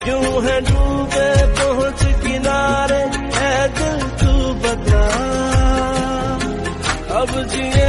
यूं है डूबे पहुंच किनारे, है दिल तू बता अब जिए